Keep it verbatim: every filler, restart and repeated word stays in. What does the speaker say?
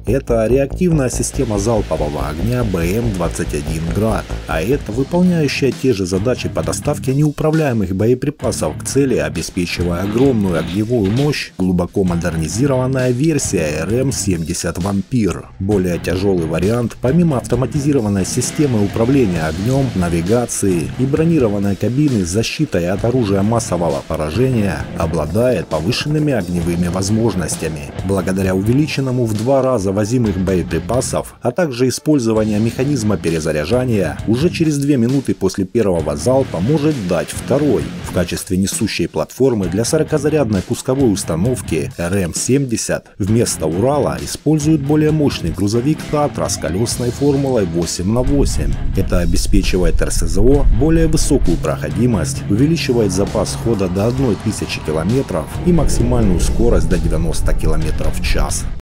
Это реактивная система залпового огня бэ эм двадцать один «Град», а это выполняющая те же задачи по доставке неуправляемых боеприпасов к цели, обеспечивая огромную огневую мощь, глубоко модернизированная версия эр эм семьдесят «Вампир». Более тяжелый вариант, помимо автоматизированной системы управления огнем, навигации и бронированной кабины с защитой от оружия массового поражения, обладает повышенными огневыми возможностями. Благодаря увеличенному в два раза возимых боеприпасов, а также использования механизма перезаряжания, уже через две минуты после первого залпа может дать второй. В качестве несущей платформы для сороказарядной пусковой установки эр эм семьдесят вместо Урала используют более мощный грузовик Татра с колесной формулой восемь на восемь. Это обеспечивает эр эс зэ о более высокую проходимость, увеличивает запас хода до тысячи километров и максимальную скорость до девяноста километров в час.